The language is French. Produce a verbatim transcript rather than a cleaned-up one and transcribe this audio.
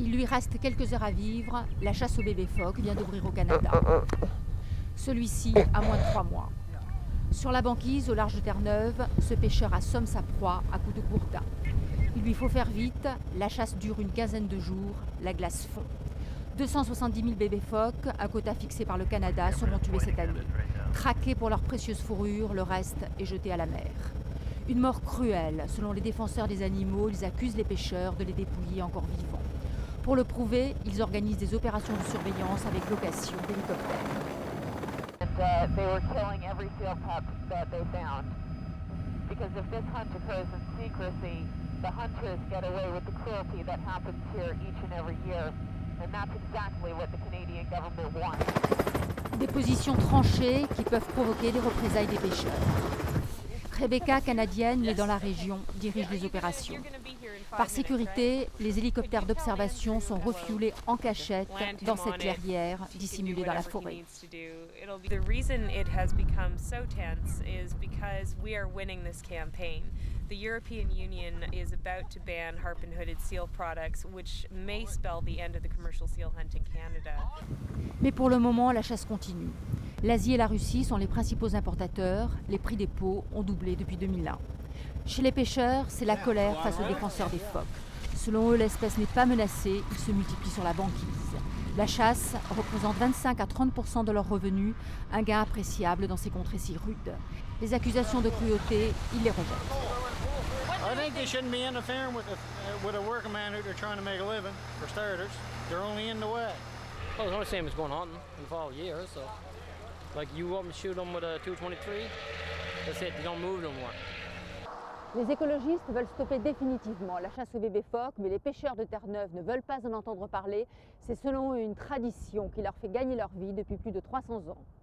Il lui reste quelques heures à vivre, la chasse au bébé phoque vient d'ouvrir au Canada. Celui-ci a moins de trois mois. Sur la banquise, au large de Terre-Neuve, ce pêcheur assomme sa proie à coups de gourdin. Il lui faut faire vite, la chasse dure une quinzaine de jours, la glace fond. deux cent soixante-dix mille bébés phoques, un quota fixé par le Canada, seront tués cette année. Traqués pour leur précieuse fourrure, le reste est jeté à la mer. Une mort cruelle, selon les défenseurs des animaux, ils accusent les pêcheurs de les dépouiller encore vivants. Pour le prouver, ils organisent des opérations de surveillance avec location d'hélicoptères. And uh, they were killing every seal pup that they found. Because if this hunt occurs in secrecy, the hunters get away with the cruelty that happens here each and every year. And that's exactly what the Canadian government wants. Des positions tranchées qui peuvent provoquer des représailles des pêcheurs. Rebecca, canadienne, née dans la région, dirige les opérations. Par sécurité, les hélicoptères d'observation sont refuelés en cachette dans cette clairière dissimulée dans la forêt. The reason it has become so tense is because we are winning this campaign. The European Union is about to ban harpoon-hooded seal products, which may spell the end of the commercial seal hunt in Canada. Mais pour le moment, la chasse continue. L'Asie et la Russie sont les principaux importateurs. Les prix des peaux ont doublé depuis deux mille un. Chez les pêcheurs, c'est la colère face aux défenseurs des phoques. Selon eux, l'espèce n'est pas menacée, ils se multiplient sur la banquise. La chasse représente vingt-cinq à trente pour cent de leurs revenus, un gain appréciable dans ces contrées si rudes. Les accusations de cruauté, ils les rejettent. I think they shouldn't be interfering with a, uh, with a working man who they're trying to make a living, for starters. They're only in the way. Well, it's only same as going hunting in the fall year, so like you go up and shoot them with a two twenty-three, that's it, they don't move no more. Les écologistes veulent stopper définitivement la chasse aux bébés phoques, mais les pêcheurs de Terre-Neuve ne veulent pas en entendre parler. C'est selon eux une tradition qui leur fait gagner leur vie depuis plus de trois cents ans.